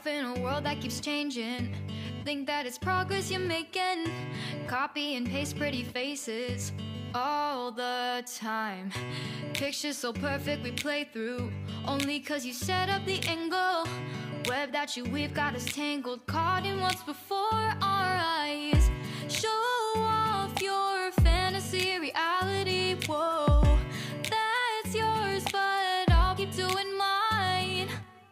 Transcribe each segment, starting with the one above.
life in a world that keeps changing. Think that it's progress you're making. Copy and paste pretty faces all the time. Pictures so perfect we play through, only cause you set up the angle. Web that you weave got us tangled, caught in what's before our eyes. Show off your fantasy reality, whoa, that's yours, but I'll keep doing mine.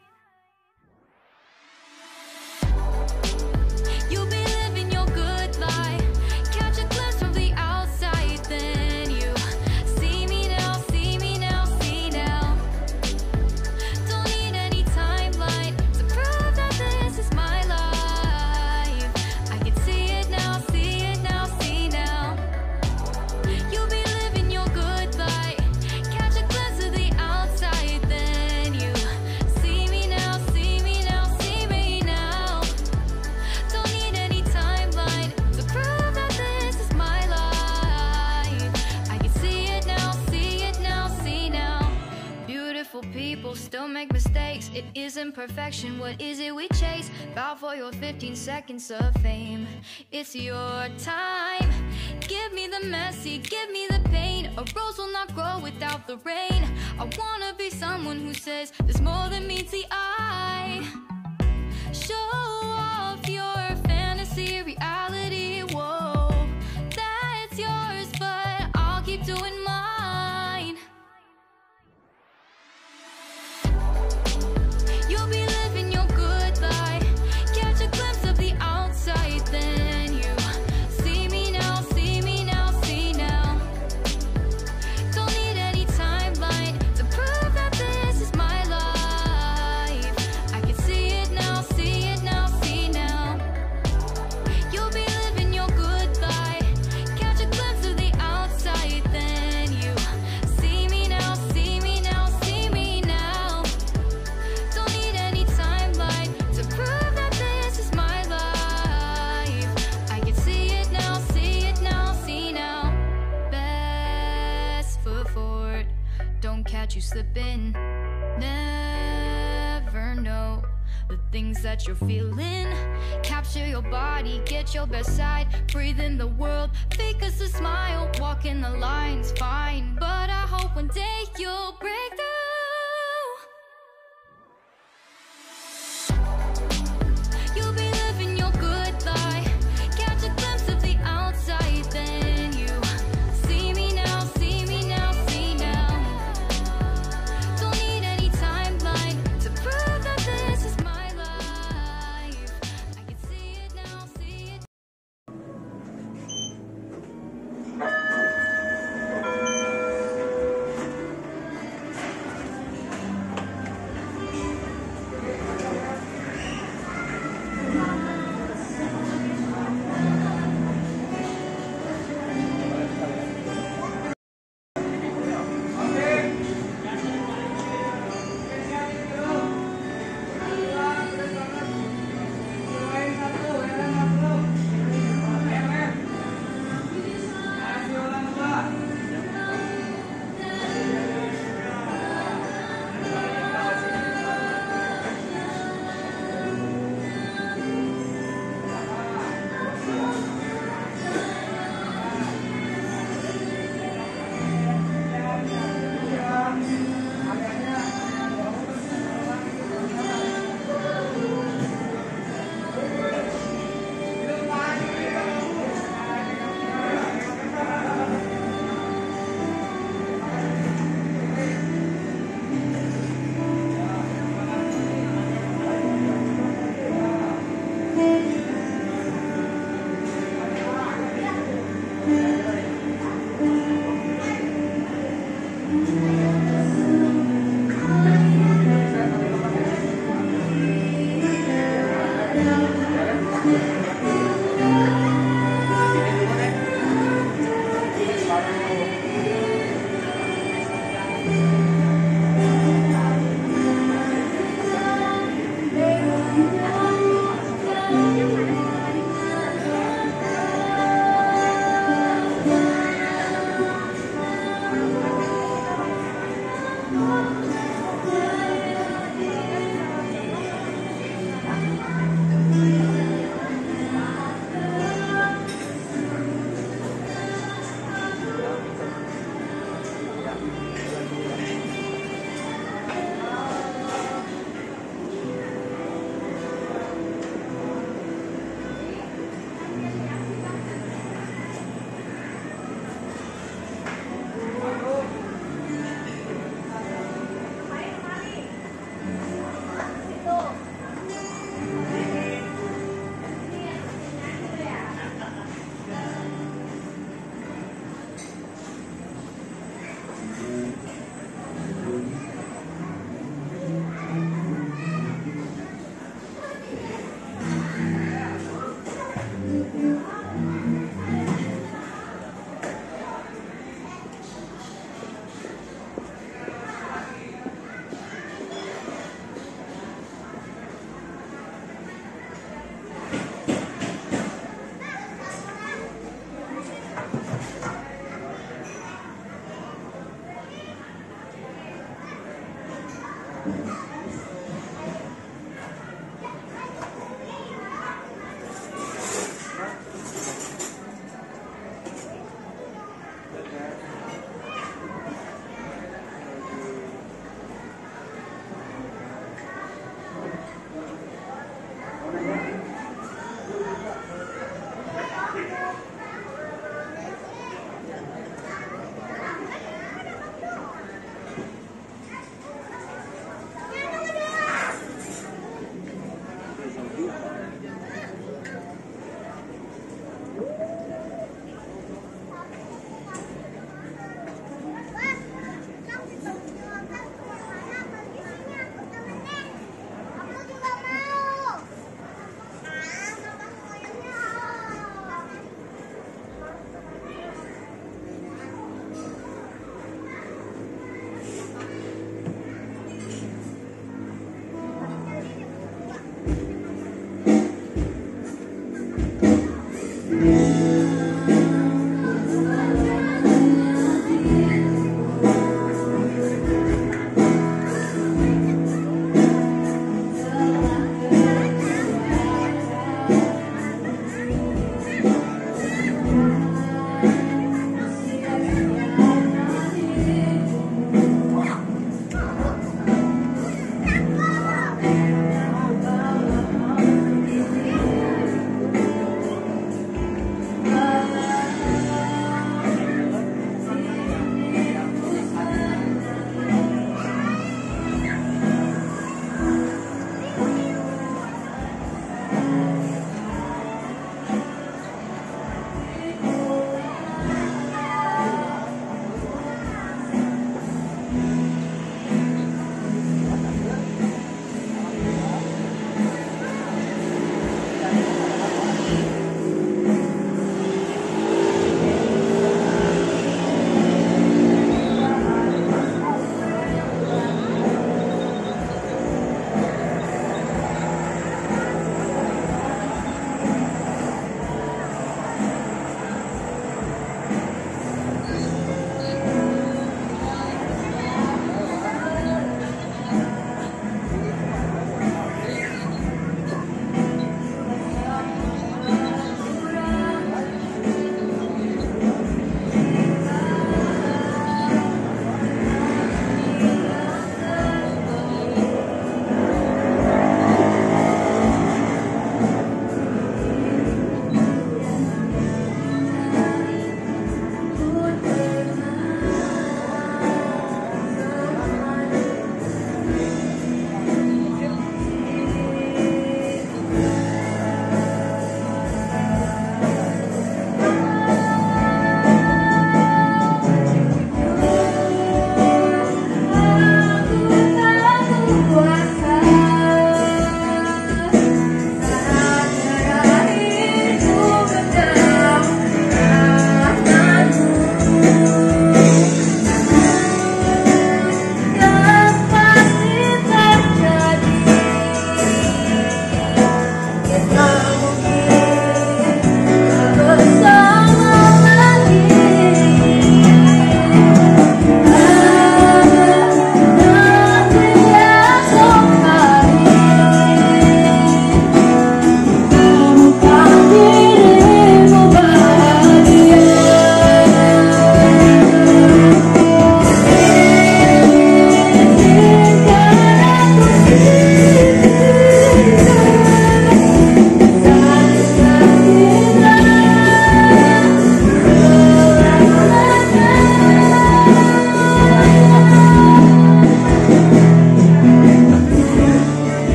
You'll be living your good life, catch a glimpse from the outside, then you see me now, see me now, see now. Don't need any timeline to prove that this is my life. I can see it now, see it now, see now. You'll be living your good life, catch a glimpse of the outside, then you see me now, see me now, see me now. Don't need any timeline to prove that this is my life. I can see it now, see it now, see now. Beautiful people still make mistakes. It isn't perfection, what is it we chase? Bow for your 15 seconds of fame. It's your time. Give me the messy, give me the pain. A rose will not grow without the rain. I wanna be someone who says there's more than meets the eye. Show off your fantasy reality, whoa, that's yours, but I'll keep doing mine. You'll be living your good life, catch a glimpse of the outside, then you see me now, see me now, see now. Don't need any timeline to prove that this is my life. I can see it now, see it now, see now. You'll be living your good life, catch a glimpse of the outside, then you see me now, see me now, see me now. Don't need any timeline to prove that this is my life. I can see it now, see it now, see now. Best foot forward, don't catch you slipping. Never know the things that you're feeling. Capture your body, get your best side. Breathe in the world, fake us a smile. Walk in the lines, fine, but I hope one day you'll break through. You'll be living your good life, catch a glimpse of the outside, then you see me now, see me now, see now. Don't need any timeline to prove that this is my life. I can see it now, see it.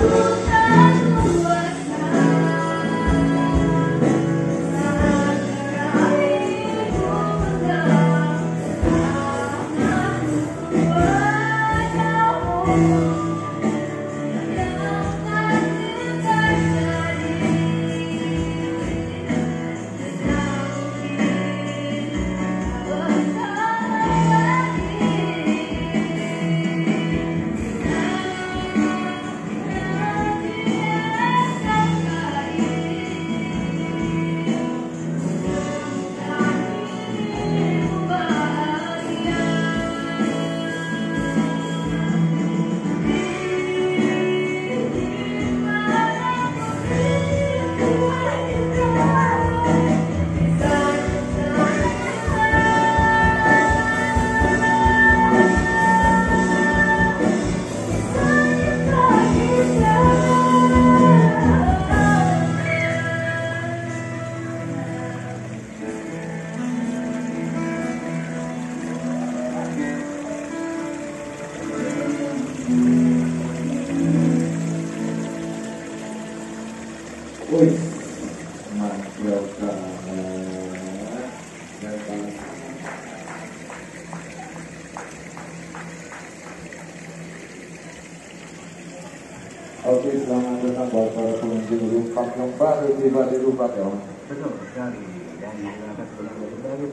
Oke, selamat datang buat para pengunjung Rumpak yang baru tiba di Rumpak ya. Betul sekali. Dan dilakukan berbagai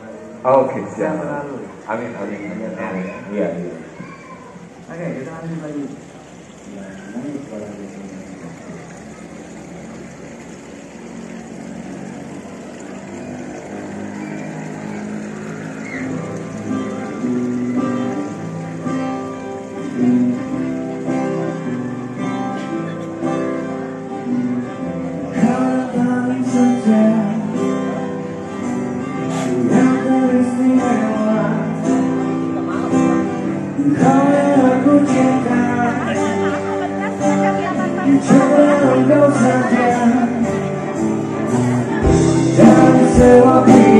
Oke, siap. Amin, amin, amin, amin. Iya, iya. Oke, kita lanjut lagi. Sewa